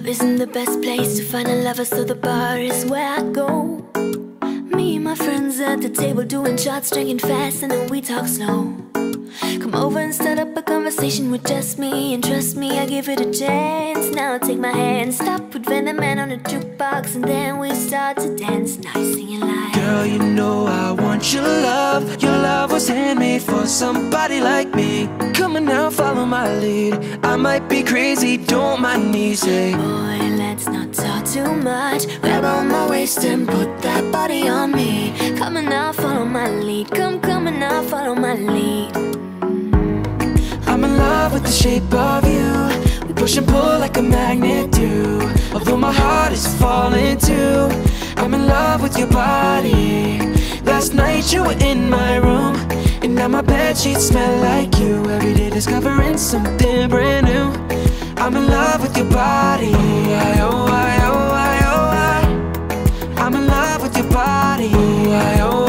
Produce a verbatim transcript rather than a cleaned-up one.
isn't the best place to find a lover, so the bar is where I go. Me and my friends at the table doing shots, drinking fast, and then we talk slow. Come over and start up a conversation with just me, and trust me, I give it a chance. Now take my hand, stop, put Venom Man on the jukebox, and then we start to dance. Now you're singing like, girl, you know I want your love. Your love was handmade for somebody like me. Come on now, follow my lead. I might be crazy, don't mind me. Say, boy, let's not talk too much. Grab on my waist and put that body on me. Come on now, follow my lead. Come, come on now, follow my lead. I'm in love with the shape of you. We push and pull like a magnet do. Although my heart is falling too, I'm in love with your body. Last night you were in my room, and now my bedsheets smell like you. Every day discovering something brand new. I'm in love with your body. I, oh, I, oh, I, oh, I. I'm in love with your body. I, oh,